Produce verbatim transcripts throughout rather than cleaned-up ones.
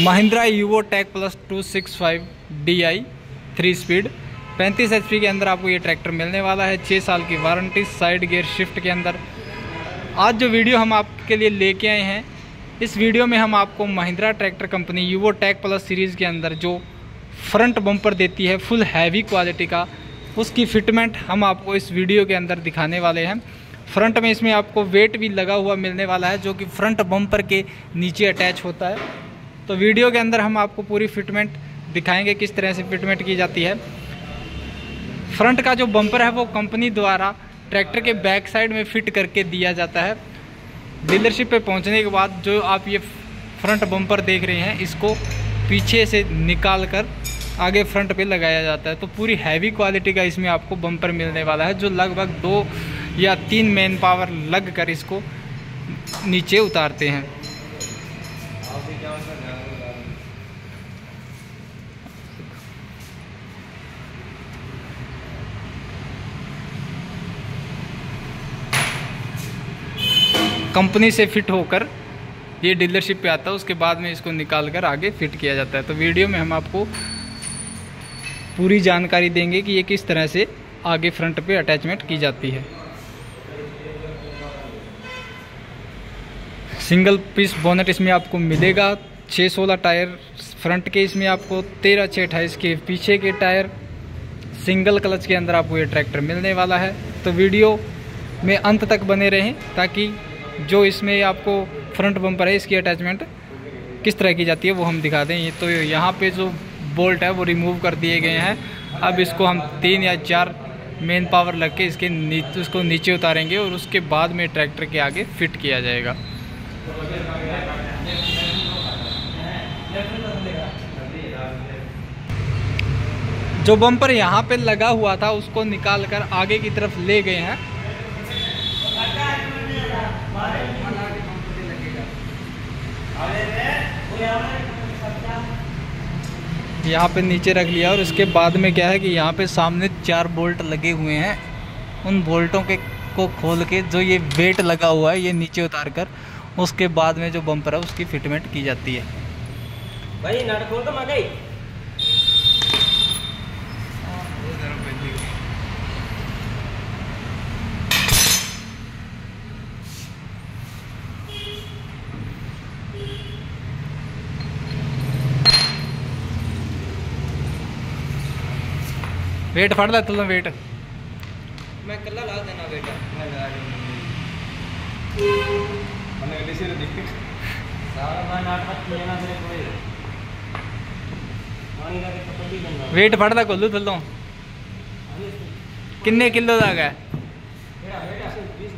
Mahindra Yuvo tech plus two six five D I three speed पैंतीस H P के अंदर आपको ये ट्रैक्टर मिलने वाला है। छः साल की वारंटी, साइड गियर शिफ्ट के अंदर। आज जो वीडियो हम आपके लिए लेके आए हैं, इस वीडियो में हम आपको Mahindra tractor company Yuvo tech plus series के अंदर जो फ्रंट बम्पर देती है फुल हैवी क्वालिटी का, उसकी फिटमेंट हम आपको इस वीडियो के अंदर दिखाने वाले हैं। फ्रंट में इसमें आपको वेट भी लगा हुआ मिलने वाला है जो कि फ्रंट बम्पर के नीचे अटैच होता है। तो वीडियो के अंदर हम आपको पूरी फिटमेंट दिखाएंगे किस तरह से फिटमेंट की जाती है। फ्रंट का जो बम्पर है वो कंपनी द्वारा ट्रैक्टर के बैक साइड में फिट करके दिया जाता है। डीलरशिप पे पहुंचने के बाद जो आप ये फ्रंट बम्पर देख रहे हैं, इसको पीछे से निकाल कर आगे फ्रंट पे लगाया जाता है। तो पूरी हैवी क्वालिटी का इसमें आपको बम्पर मिलने वाला है जो लगभग दो या तीन मैन पावर लग कर इसको नीचे उतारते हैं। कंपनी से फिट होकर ये डीलरशिप पे आता है, उसके बाद में इसको निकाल कर आगे फिट किया जाता है। तो वीडियो में हम आपको पूरी जानकारी देंगे कि ये किस तरह से आगे फ्रंट पे अटैचमेंट की जाती है। सिंगल पीस बोनट इसमें आपको मिलेगा। छः सोलह टायर फ्रंट के इसमें आपको, तेरह छः अट्ठाईस के पीछे के टायर, सिंगल क्लच के अंदर आपको ये ट्रैक्टर मिलने वाला है। तो वीडियो में अंत तक बने रहें ताकि जो इसमें आपको फ्रंट बम्पर है इसकी अटैचमेंट किस तरह की जाती है वो हम दिखा दें। तो यहाँ पे जो बोल्ट है वो रिमूव कर दिए गए हैं। अब इसको हम तीन या चार मेन पावर लग के इसके नीचे उसको नीचे उतारेंगे और उसके बाद में ट्रैक्टर के आगे फिट किया जाएगा। जो बम्पर यहाँ पे लगा हुआ था उसको निकाल कर आगे की तरफ ले गए हैं। यहाँ पे नीचे रख लिया और इसके बाद में क्या है कि यहाँ पे सामने चार बोल्ट लगे हुए हैं। उन बोल्टों के को खोल के जो ये वेट लगा हुआ है ये नीचे उतार कर उसके बाद में जो बम्पर है उसकी फिटमेंट की जाती है। भाई नट खोल तो मगई वेट फड़ ला तुम वेट मैं कल्ला ला देना बेटा। मैं लगा मने कैसे रे दिख सारा मैं नाटक किया ना मेरे कोई पानी का के पपड़ी बनना वेट फड़ ला कोल्लू थल्लों किन्ने किलो दा है? मेरा बेटा बीस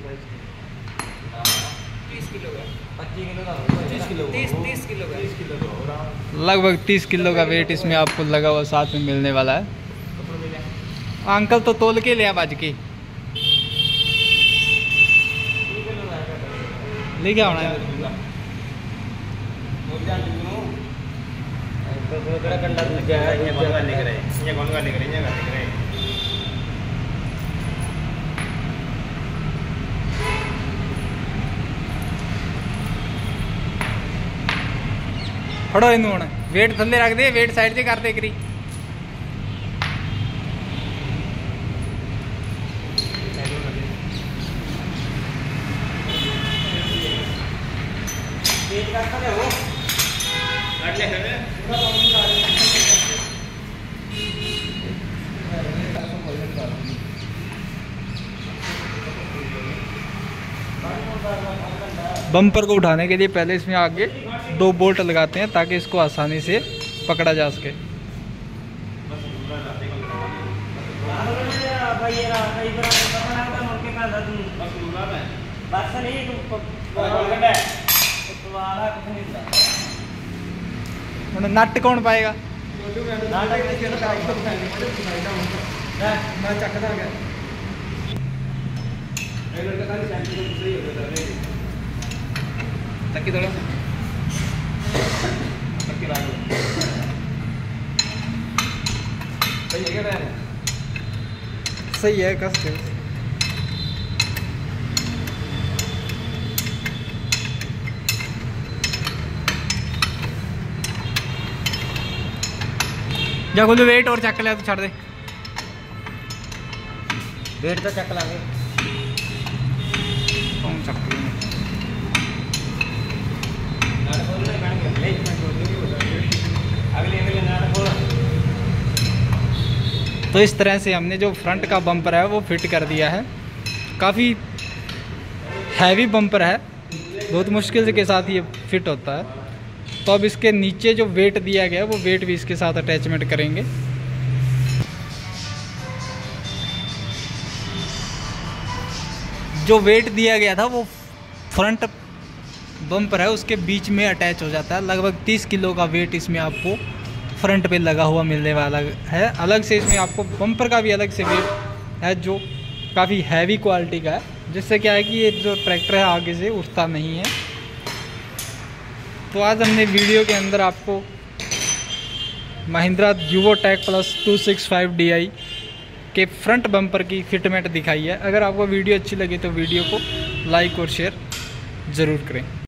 तीस किलो का पच्चीस किलो का पच्चीस किलो तीस तीस किलो का तीस किलो का लगभग तीस किलो का वेट इसमें आपको लगा हुआ साथ में मिलने वाला है। अंकल तो तोल के लिया बाज की ले क्या होना है फड़ो इन हूँ वेट थले रख दे, वेट साइड से करते करी। बम्पर को उठाने के लिए पहले इसमें आगे दो बोल्ट लगाते हैं ताकि इसको आसानी से पकड़ा जा सके। नट कौन पाएगा? तकी थोड़ा तकी ला सही है क्या? सही है कस के जा बोलो वेट और चक लिया तो छड़ दे वेट तो चक लागे कौन चक तो इस तरह से हमने जो फ्रंट का बम्पर है वो फिट कर दिया है। काफ़ी हैवी बम्पर है, बहुत मुश्किल के साथ ये फिट होता है। तो अब इसके नीचे जो वेट दिया गया है वो वेट भी इसके साथ अटैचमेंट करेंगे। जो वेट दिया गया था वो फ्रंट बम्पर है उसके बीच में अटैच हो जाता है। लगभग तीस किलो का वेट इसमें आपको फ्रंट पे लगा हुआ मिलने वाला है। अलग से इसमें आपको बम्पर का भी अलग से वेट है जो काफ़ी हैवी क्वालिटी का है, जिससे क्या है कि ये जो ट्रैक्टर है आगे से उठता नहीं है। तो आज हमने वीडियो के अंदर आपको Mahindra Yuvo tech plus two six five D I के फ्रंट बम्पर की फिटमेंट दिखाई है। अगर आपको वीडियो अच्छी लगी तो वीडियो को लाइक और शेयर ज़रूर करें।